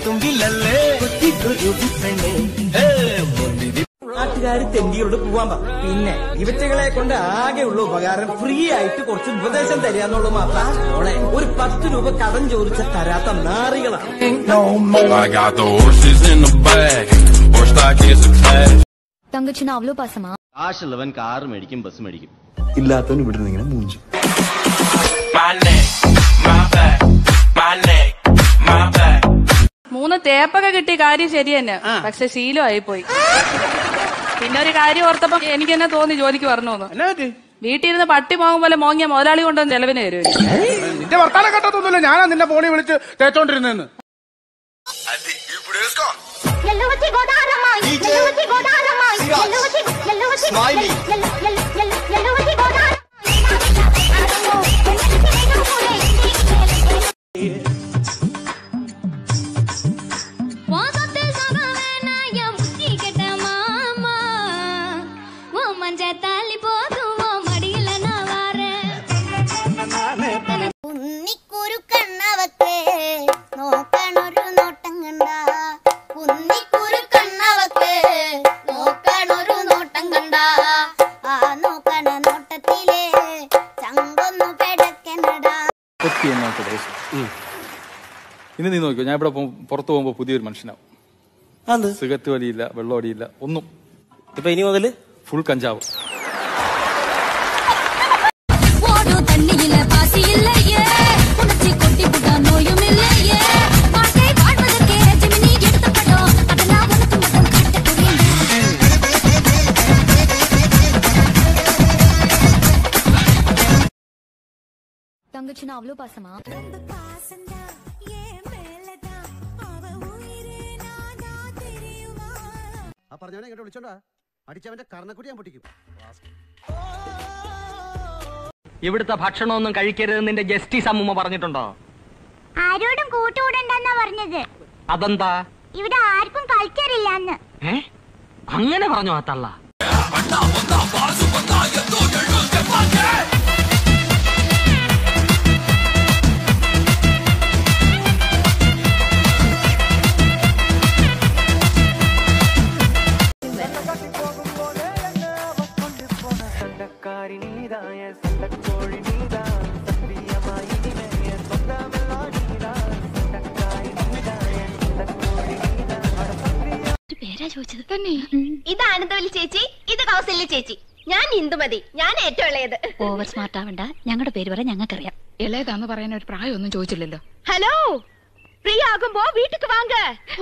നാട്ടുകാര് തെണ്ടിയോട് പോവാൻ പറ. പിന്നെ ഇവറ്റകളെ കൊണ്ട് ആകെയുള്ള ഉപകാരം ഫ്രീ ആയിട്ട് കുറച്ച് ഉപദേശം തരാന്നുള്ളൂ മാത്രം. ഓളെ ഒരു 10 രൂപ കടം ചോദിച്ച തരാത്ത നാറികളാണ്. തങ്കച്ചിന് അവലോ പാസമാ. കാശുള്ളവൻ കാറ് മേടിക്കും, ബസ് മേടിക്കും. ഇല്ലാത്തവൻ ഇവിടെ നിന്ന് ഇങ്ങനെ മൂഞ്ചും. മൂന്ന് തേപ്പൊക്കെ കിട്ടിയ കാര്യം ശരി തന്നെ, പക്ഷെ ശീലമായി പോയി. പിന്നെ ഒരു കാര്യം ഓർത്തപ്പോ എനിക്ക് തന്നെ തോന്നി ജോലിക്ക് വരണോന്ന്. വീട്ടിൽ ഇരുന്ന് പട്ടി മോങ്ങും പോലെ മോങ്ങിയ മുതലാളി കൊണ്ടൊന്ന് ചെലവിന് തരും. നിന്റെ വർത്താനം കേട്ടതൊന്നുമില്ല, ഞാനാ നിന്നെ ഫോണിൽ വിളിച്ച് തേച്ചോണ്ടിരുന്നെന്ന്. ഇനി നീ നോക്കിയോ, ഞാൻ ഇവിടെ പുറത്തു പോകുമ്പോ പുതിയൊരു മനുഷ്യനാവും. സിഗരറ്റ് വലിയില്ല, വെള്ളം അടിയില്ല, ഒന്നും. ഇപ്പൊ ഇനി മുതല് ഫുൾ കഞ്ചാവ്. തങ്കച്ചിന് അവലോ പാസമാ. പറഞ്ഞവനെ ഇങ്ങോട്ട് വിളിച്ചോണ്ടാ അടിച്ചവന്റെ കർണക്കുടി ഞാൻ പൊട്ടിക്കും. ഇവിടുത്തെ ഭക്ഷണമൊന്നും കഴിക്കരുതെന്ന് നിന്റെ ജസ്റ്റിസ് അമ്മൂമ്മ പറഞ്ഞിട്ടുണ്ടോ? ആരോടും കൂട്ടുകൂടണ്ടെന്നാ പറഞ്ഞത്. അതെന്താ? ഇവിടെ ആർക്കും കൾച്ചറില്ലാന്ന്. അങ്ങനെ പറഞ്ഞോ ആ തള്ള? ഇതാണ് തൊലി ചേച്ചി, ഇത് കൗസല്യ ചേച്ചി, ഞാൻ ഇന്ദുമതി, ഞാൻ ഏറ്റവും ഇളയത്. ഓവർ സ്മാർട്ട് ആവണ്ട, ഞങ്ങളുടെ പേര് പറയാൻ ഞങ്ങൾക്കറിയാം. ഇളയതാന്ന് പറയാൻ ഒരു പ്രായമൊന്നും ചോദിച്ചില്ലല്ലോ. ഹലോ, ഫ്രീ ആകുമ്പോ വീട്ടിക്ക് വാങ്ങ.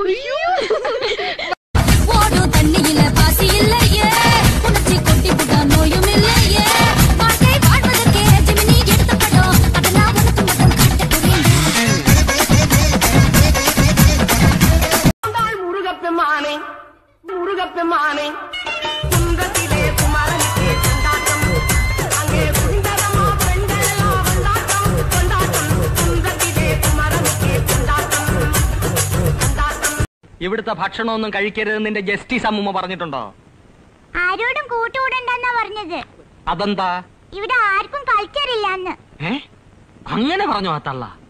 ഇവിടുത്തെ ഭക്ഷണമൊന്നും കഴിക്കരുതെന്ന് നിന്റെ ജസ്റ്റിസ് അമ്മൂമ്മ പറഞ്ഞിട്ടുണ്ടോ? ആരോടും കൂട്ടുകൂടണ്ടെന്നാ പറഞ്ഞത്. അതെന്താ? ഇവിടെ ആർക്കും കൾച്ചറില്ലാന്ന്. അങ്ങനെ പറഞ്ഞോ ആ തള്ള?